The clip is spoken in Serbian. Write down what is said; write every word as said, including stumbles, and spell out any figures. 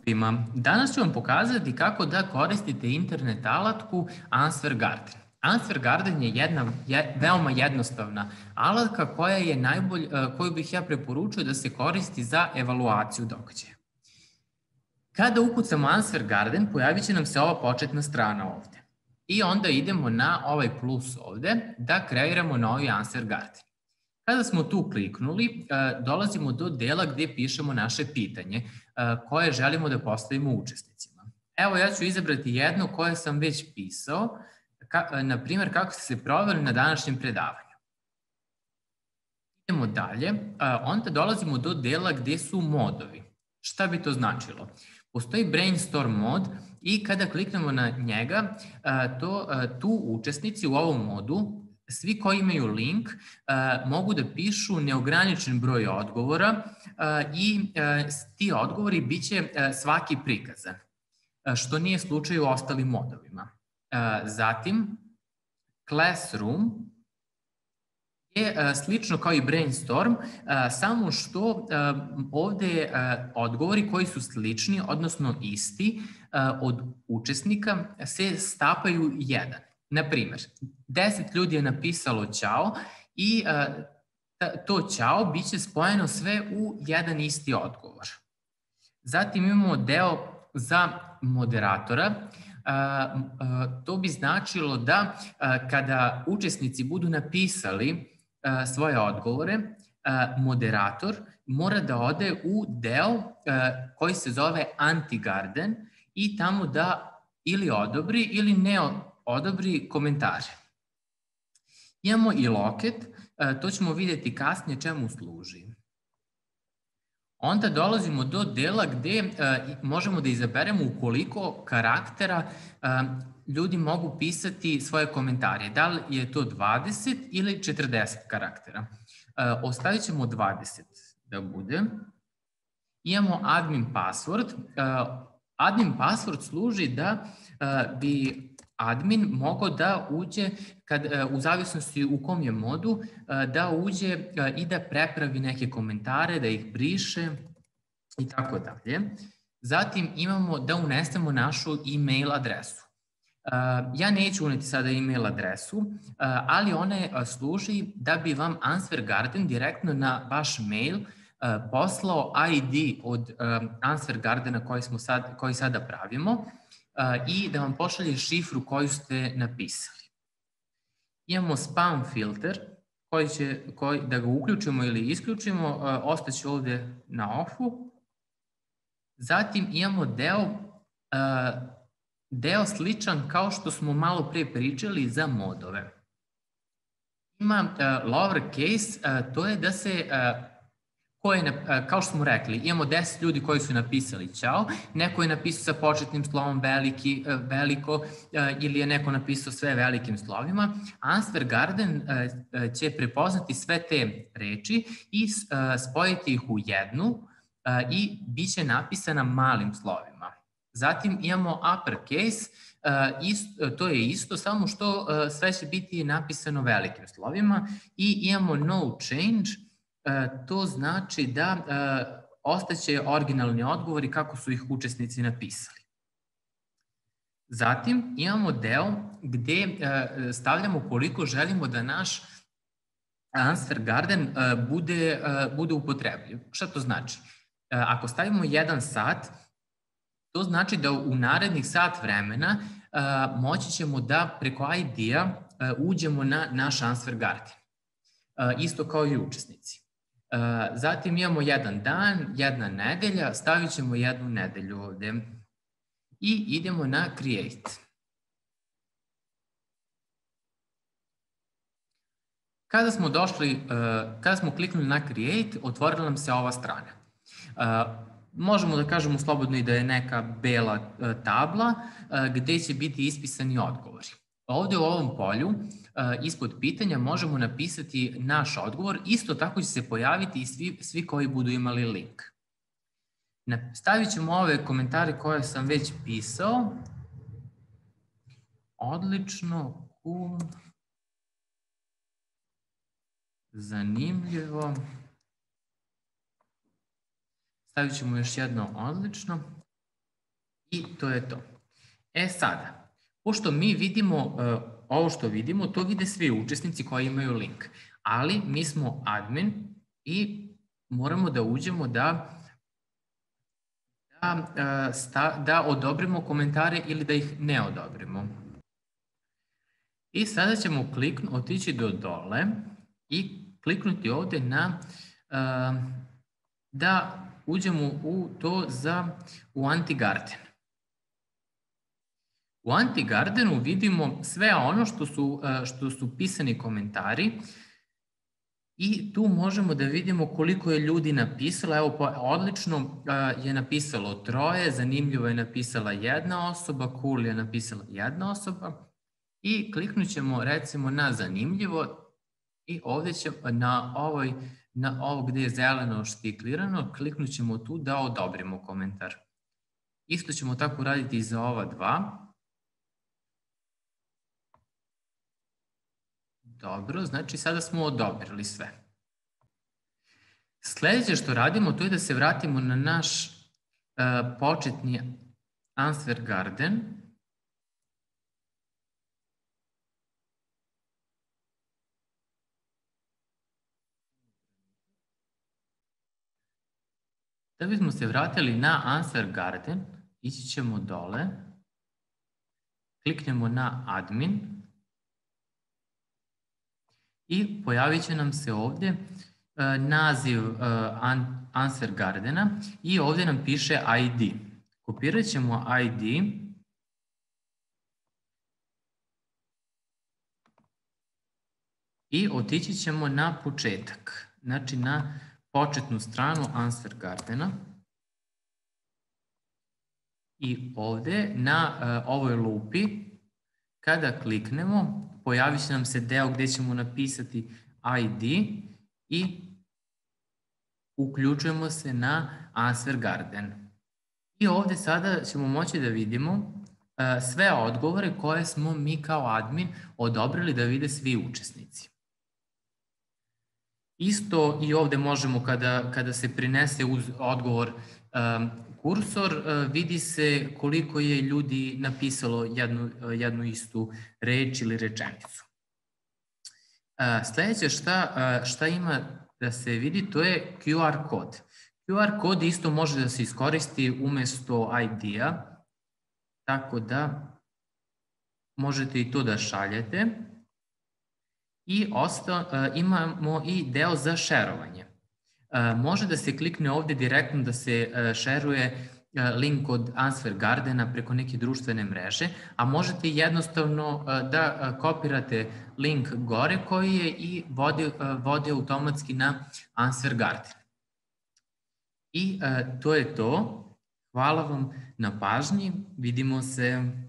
svima. Danas ću vam pokazati kako da koristite internet alatku Answer Garden. Answer Garden je jedna je, veoma jednostavna alatka koja je najbolj, koju bih ja preporučio da se koristi za evaluaciju događaja. Kada ukucamo Answer Garden, pojavit će nam se ova početna strana ovde. I onda idemo na ovaj plus ovde da kreiramo novi Answer Garden. Kada smo tu kliknuli, dolazimo do dela gde pišemo naše pitanje koje želimo da postavimo učesnicima. Evo, ja ću izabrati jedno koje sam već pisao, na primjer kako ste se proveli na današnjem predavanju. Idemo dalje, onda dolazimo do dela gde su modovi. Šta bi to značilo? Postoji brainstorm mod i kada kliknemo na njega, to, tu učesnici u ovom modu, svi koji imaju link, mogu da pišu neograničen broj odgovora i ti odgovori biće svaki prikazan, što nije slučaj u ostalim modovima. Zatim, Classroom je slično kao i Brainstorm, samo što ovde odgovori koji su slični, odnosno isti od učesnika, se stapaju jedan. Naprimer, deset ljudi je napisalo ćao i to ćao biće spojeno sve u jedan isti odgovor. Zatim imamo deo za moderatora. To bi značilo da kada učesnici budu napisali svoje odgovore, moderator mora da ode u deo koji se zove Anti-Garden i tamo da ili odobri ili ne odobri komentare. Imamo i loket, to ćemo vidjeti kasnije čemu služi. Onda dolazimo do dela gde možemo da izaberemo u koliko karaktera ljudi mogu pisati svoje komentare. Da li je to dvadeset ili četrdeset karaktera. Ostavit ćemo dvadeset da bude. Imamo admin password. Admin password služi da bi admin mogao da uđe, kad, u zavisnosti u kom je modu, da uđe i da prepravi neke komentare, da ih briše i tako dalje. Zatim imamo da unesemo našu e-mail adresu. Ja neću uneti sada e-mail adresu, ali ona služi da bi vam Answer Garden direktno na vaš mail poslao I D od Answer Gardena koji, smo sad, koji sada pravimo i da vam pošalje šifru koju ste napisali. Imamo spam filter koji će, koji, da ga uključimo ili isključimo, ostaće ovde na offu. Zatim imamo deo, deo sličan kao što smo malo pre pričali za modove. Ima lowercase, to je da se koje, kao što smo rekli, imamo deset ljudi koji su napisali ćao, neko je napisao sa početnim slovom veliki, veliko ili je neko napisao sve velikim slovima. Answer Garden će prepoznati sve te reči i spojiti ih u jednu i bit će napisana malim slovima. Zatim imamo uppercase, to je isto, samo što sve će biti napisano velikim slovima i imamo no change. To znači da ostaće originalni odgovori kako su ih učesnici napisali. Zatim imamo deo gde stavljamo koliko želimo da naš Answer Garden bude, bude upotrebljiv. Šta to znači? Ako stavimo jedan sat, to znači da u narednih sat vremena moći ćemo da preko I D-a uđemo na naš Answer Garden. Isto kao i učesnici. Zatim imamo jedan dan, jedna nedelja, stavit ćemo jednu nedelju ovde i idemo na Create. Kada smo došli, kada smo kliknuli na Create, otvorila nam se ova strana. Možemo da kažemo slobodno i da je neka bela tabla gde će biti ispisani odgovori. Ovde u ovom polju, ispod pitanja, možemo napisati naš odgovor, isto tako će se pojaviti i svi, svi koji budu imali link. Stavit ćemo ove komentare koje sam već pisao. Odlično, cool, zanimljivo. Stavit ćemo još jedno odlično. I to je to. E sada, pošto mi vidimo, ovo što vidimo, to vide svi učesnici koji imaju link, ali mi smo admin i moramo da uđemo da Da, da odobrimo komentare ili da ih ne odobrimo. I sada ćemo kliknuti, otići do dole i kliknuti ovde na uh, da uđemo u to za u Anti-Garden. U Anti-Gardenu vidimo sve ono što su, uh, što su pisani komentari. I tu možemo da vidimo koliko je ljudi napisalo. Evo, odlično je napisalo troje, zanimljivo je napisala jedna osoba, cool je napisala jedna osoba. I kliknut ćemo recimo na zanimljivo i ovde ćemo na, ovoj, na ovo gde je zeleno štiklirano, kliknut ćemo tu da odobrimo komentar. Isto ćemo tako raditi i za ova dva. Dobro, znači sada smo odobrili sve. Sledeće što radimo to je da se vratimo na naš uh, početni Answer Garden. Da bismo se vratili na Answer Garden, ići ćemo dole, kliknemo na Admin, i pojavit će nam se ovde uh, naziv uh, Answer Gardena i ovde nam piše I D. Kopirat ćemo I D i otići ćemo na početak, znači na početnu stranu Answer Gardena. I ovde na uh, ovoj lupi, kada kliknemo, pojavit će nam se deo gde ćemo napisati I D i uključujemo se na Answer Garden. I ovde sada ćemo moći da vidimo sve odgovore koje smo mi kao admin odobrili da vide svi učesnici. Isto i ovde možemo kada, kada se prinese uz odgovor um, kursor, vidi se koliko je ljudi napisalo jednu, jednu istu reč ili rečenicu. Sledeće šta, šta ima da se vidi, to je Q R kod. Q R kod isto može da se iskoristi umesto I D-a, tako da možete i to da šaljete. I osta, imamo i deo za šerovanje. Može da se klikne ovde direktno da se šeruje link od Answer Gardena preko neke društvene mreže, a možete jednostavno da kopirate link gore koji je i vodi, vodi automatski na Answer Garden. I to je to. Hvala vam na pažnji. Vidimo se